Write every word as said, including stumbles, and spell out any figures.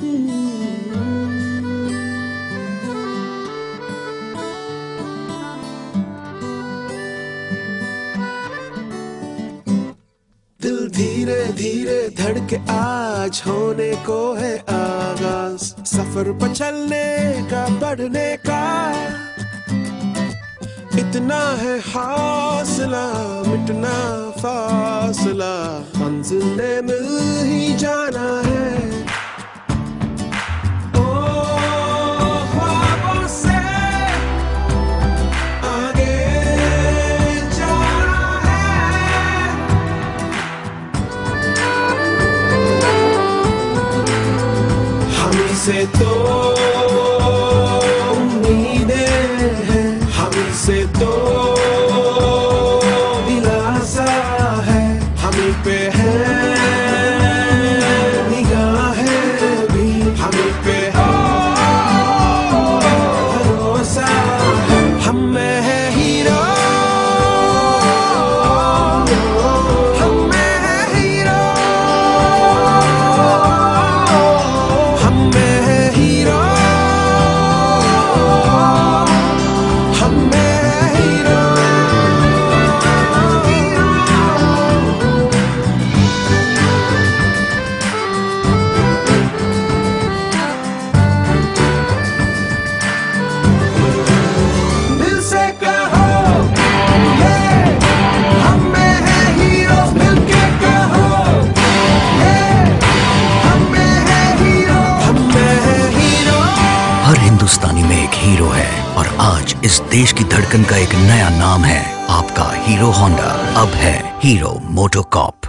दिल धीरे धीरे धड़के आज होने को है आगाज, सफर पर चलने का बढ़ने का इतना है हौसला, मिटना फासला, मंजिल ने मिल ही जाना है। ओ ख्वाबों से आगे जाना है, हमी से तो से तो दिलासा है, हमी पे है निगाहें भी, हमी पे है भरोसा है। हम में है हीरो, हम में है हीरो, हम में है हीरो, हम में हिंदुस्तानी में एक हीरो है और आज इस देश की धड़कन का एक नया नाम है आपका हीरो होंडा। अब है हीरो मोटोकॉर्प।